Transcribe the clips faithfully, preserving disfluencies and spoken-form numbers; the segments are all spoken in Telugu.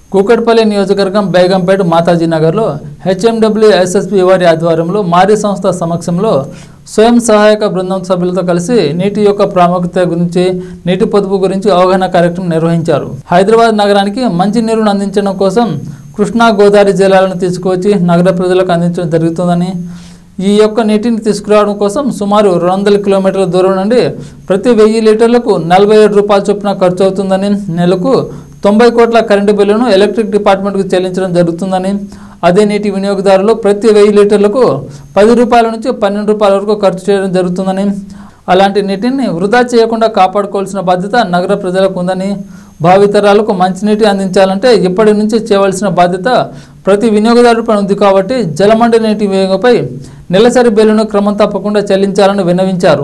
కూకట్పల్లి నియోజకవర్గం బేగంపేట మాతాజీ నగర్లో హెచ్ఎండబ్ల్యూ ఎస్ఎస్పి వారి ఆధ్వర్యంలో మారీ సంస్థ సమక్షంలో స్వయం సహాయక బృందం సభ్యులతో కలిసి నీటి యొక్క ప్రాముఖ్యత గురించి నీటి పొదుపు గురించి అవగాహన కార్యక్రమం నిర్వహించారు. హైదరాబాద్ నగరానికి మంచి నీరును అందించడం కోసం కృష్ణా గోదావరి జలాలను తీసుకువచ్చి నగర ప్రజలకు అందించడం జరుగుతుందని, ఈ యొక్క నీటిని తీసుకురావడం కోసం సుమారు రెండు వందల కిలోమీటర్ల దూరం నుండి ప్రతి వెయ్యి లీటర్లకు నలభై ఏడు రూపాయల చొప్పున ఖర్చు అవుతుందని, నెలకు తొంభై కోట్ల కరెంటు బిల్లును ఎలక్ట్రిక్ డిపార్ట్మెంట్కు చెల్లించడం జరుగుతుందని, అదే నీటి వినియోగదారులు ప్రతి వెయ్యి లీటర్లకు పది రూపాయల నుంచి పన్నెండు రూపాయల వరకు ఖర్చు చేయడం జరుగుతుందని, అలాంటి నీటిని వృధా చేయకుండా కాపాడుకోవాల్సిన బాధ్యత నగర ప్రజలకు ఉందని, భావితరాలకు మంచినీటి అందించాలంటే ఇప్పటి నుంచి చేయవలసిన బాధ్యత ప్రతి వినియోగదారుపై ఉంది కాబట్టి జలమండలి నీటి వినియోగంపై నెలసరి బిల్లును క్రమం తప్పకుండా చెల్లించాలని విన్నవించారు.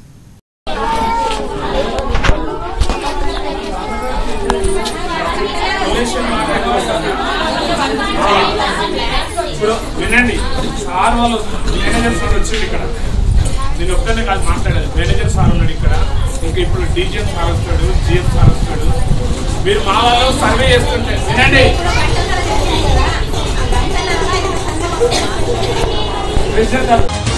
వినండి, సార్ వాళ్ళు మేనేజర్ సార్ వచ్చింది ఇక్కడ. నేను ఒక్కనే కాదు మాట్లాడేది, మేనేజర్ సార్ ఉన్నాడు ఇక్కడ, ఇంకా ఇప్పుడు డీజీఎం సార్ వస్తాడు, జిఎం సార్ వస్తాడు. మీరు మా వాళ్ళు సర్వే చేస్తుంటే వినండి.